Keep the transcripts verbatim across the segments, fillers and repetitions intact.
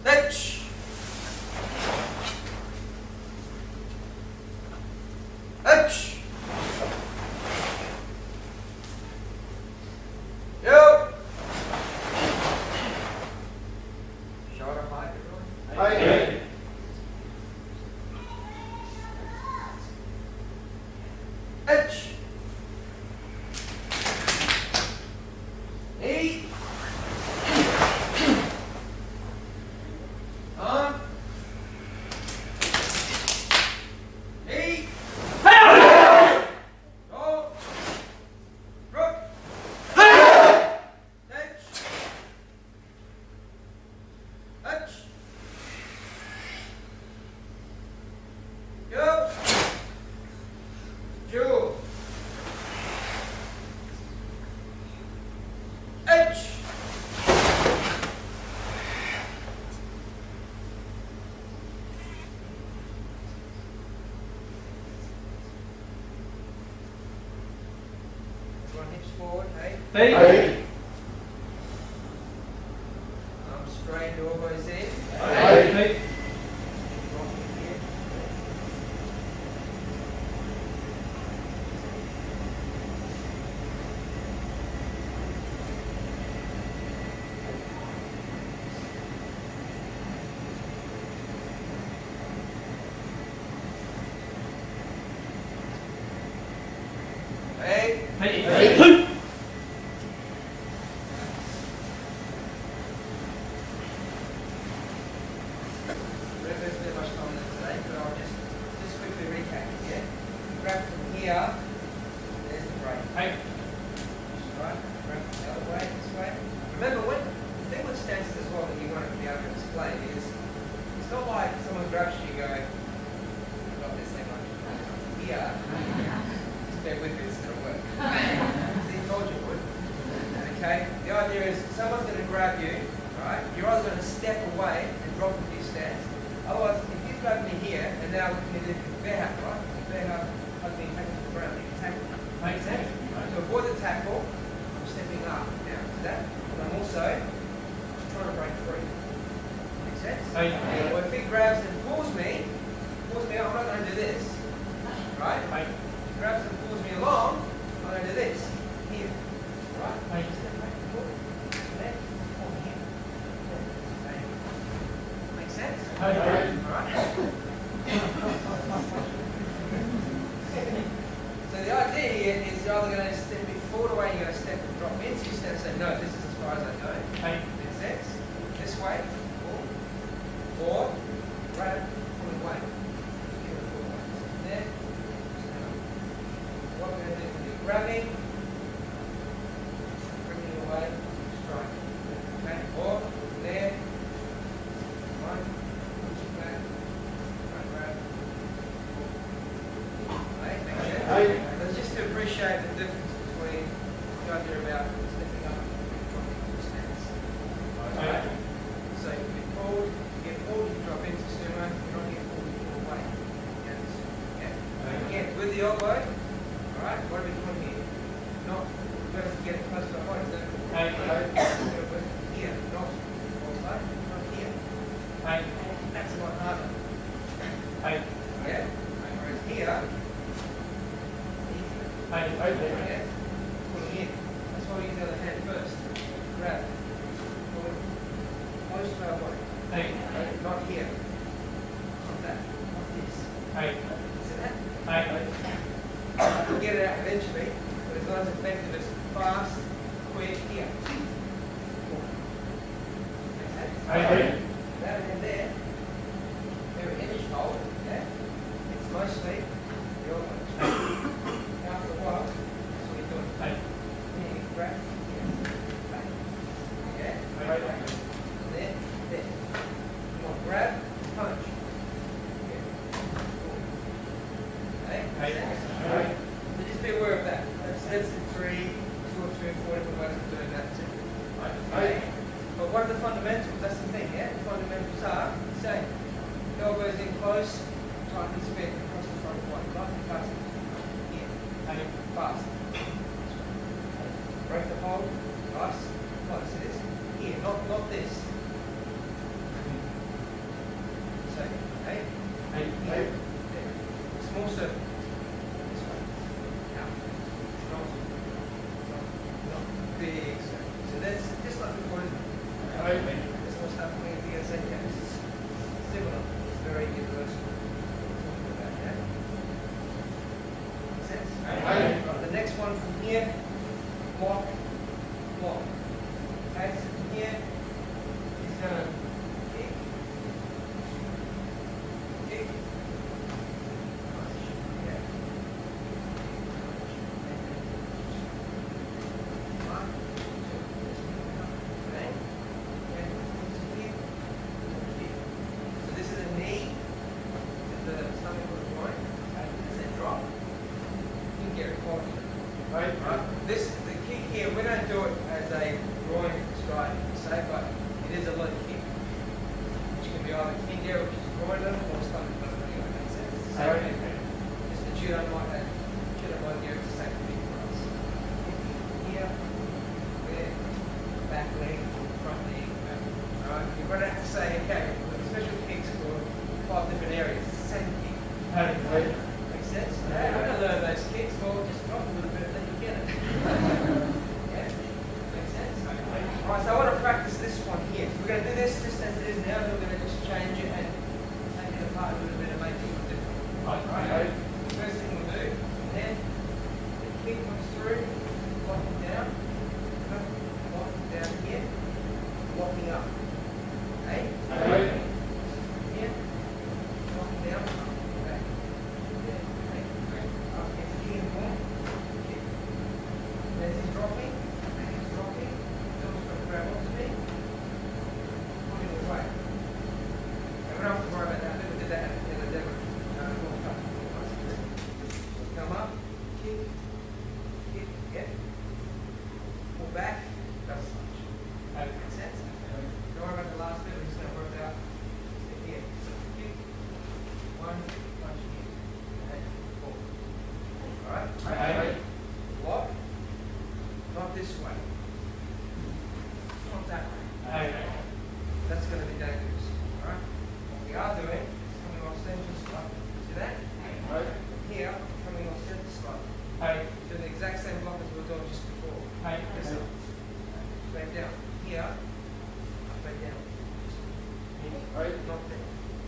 H. H. Yo. Shoulder height, everyone. Hey. H. E. On. E. Roll. Rook. H. H. Go. Jewel. H. Everyone hips forward, hey? Hey. Arms straight, elbows in. Hey. Hey. Hey. Hey. There's a bit much time left today, but I'll just, just quickly recap here. Grab from here, there's the break. Hey. Right, grab the other way, this way. Remember, when the thing with stances as well that you want to be able to display is, it's not like someone grabs you and you go, I've got this thing like here. Just bear with me, it's going to work. See, told you it would. Okay, the idea is someone's going to grab you, right? You're either going to step away and drop into your stance. Otherwise, if you grab me here, and now you do bear hug, right? Bear hug, hug me, take me to the ground, you can tackle. Make sense? To avoid the tackle, I'm stepping up now to that, but I'm also trying to break free. Make sense? Hey. Yeah, well, if he grabs and pulls me, pulls me, I'm not going to do this. Right? Hey. If he grabs and pulls me along, I'm going to do this. Here. Right? Hey. Step back, pull. Left, pull here. Okay. Make sense? Hey. Hey. Alright? So the idea here is you're either going to step it forward away, you're going to step and drop in, so you step and say, no, this is as far as I go. Hey. Makes sense? This way, pull, or grab, pull away. There. What we're going to do is do grabbing, bringing away, strike. Okay? Or there, one, push it back, right, grab, pull. Right? Make sense? Hey. So just to appreciate the difference between the idea about stepping up and dropping into stance. Alright? So you get pulled, you get pulled, you drop into sumo, you don't get pulled, you pull away. Down to sumo. Yeah? Again, with the elbow, alright, what are we doing here? Not, we're going to get it close to our body, is that cool? Hey. Here, not also, not here. Hey. That's a lot harder. Hey. Yeah? Whereas here, Hey. yeah, pulling in. That's why we use the other hand first. Grab. Pull it close to our body. Hey. Not here. Not that. Not this. Hey. See that? Hey. We'll get it out eventually, but it's not as effective as fast, quick, here. Make sense? Hey. That and there, very image hold, yeah? It's mostly the elbow. After a while, that's what we're doing. Hey. Here, you grab, here, back. Yeah? Hey. There, there. Come on, grab, punch. Yeah. Cool. Okay? Hey. Right? So just be aware of that. That's, that's the three, two or three or four different ways of doing that too. Okay? But what are the fundamentals? That's the thing, yeah? The fundamentals are the same. Elbows in close, tightly spin across the front of one. Nice and fast. Here. Hey. Fast. Break the hold. Nice. Close. So this. Here. Not, not this. here, block, block. Okay, so from here, he's going to kick, kick. Yeah. One, two, okay. And here, kick. So this is a knee, the stomach of the joint, as they drop. You can get it caught. Right? Right? This, the kick here, we don't do it as a groin stride, say, but it is a leg kick, which can be either kick there, which is groin level, or stomach level. Anyway, makes sense? It's the same thing. Just that you don't like that. You don't like there, it's the same thing for us. Here, there, back leg, front leg. Alright? You're going to have to say, okay, we've got special kicks for five different areas. It's the same kick. Makes sense? Hey, I'm going to learn those kicks. Well, just drop a little bit and then you get it. Yeah? Makes sense? Alright, so I want to practice this one here. We're going to do this just as it is now, then we're going to just change it and take it apart a little bit and make it look different. Alright? First thing we'll do, then the kick comes through, lock it down, lock it down here, locking up. Okay? Here, lock it down. Okay. Yeah. Okay. Up, get the key in form. Kick. As he's dropping, as he's dropping, Phil's got to grab onto me, pull him away. And we don't have to worry about that. We did that in the demo. Uh, we'll come. Come up, kick, kick, yeah. Pull back, double punch. Make sense? Don't worry about the last bit, we're just going to work it out. Step here. Kick, one, punch here. Okay, four. Alright? Lock. Not this way. Not that way. That's going to be dangerous. Alright? What we are doing is coming off center slot. See that? Here, coming off center slot. Do the exact same block as we were doing just before. This up. Straight down. Here, straight down. Not there.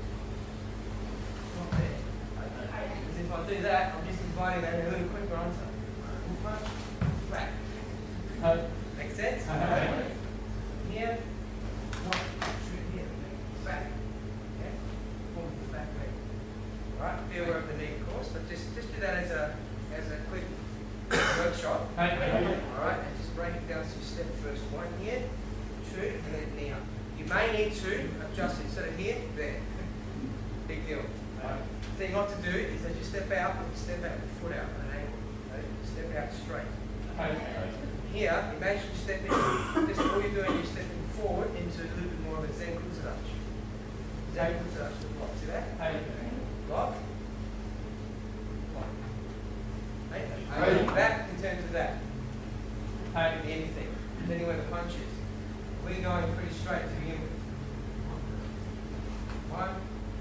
Not there. Because if I do that, I'm just inviting that a little quicker answer. Punch, back. Make sense? Here, one, two, here. Back. Okay? Pull the back leg. Alright, be aware of the knee, of course, but just, just do that as a as a quick workshop. Alright, and just break it down so you step first. One here, two, and then knee up. You may need to adjust it instead of here, there. Big deal. The thing not to do is as you step out, step out with the foot out at an angle. Okay? Step out straight. Here, imagine you step in, just all you're doing is stepping forward into a little bit more of a Zen Kutsurach. Zen Kutsurach with block. See that? Block. Block. Okay? Back in terms of that. Anything. Depending where the punch is. We're going pretty straight to begin with. One,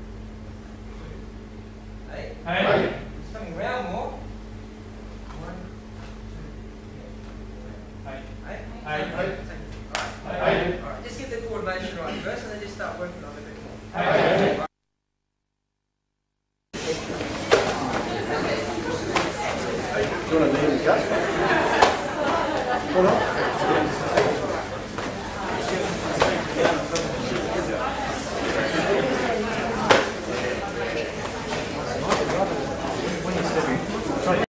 two, eight. It's coming round more. One, two, eight. Eight. Alright. Alright. Just get the coordination right first and then just start working on it a bit more. Okay. Do you want to name the cut? Hold on.